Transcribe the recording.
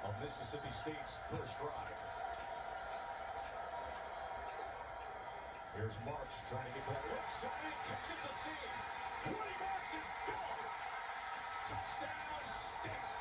on Mississippi State's first drive. Here's Marks trying to get to that left side. Catches a seam. Woody Marks is gone. Touchdown, State.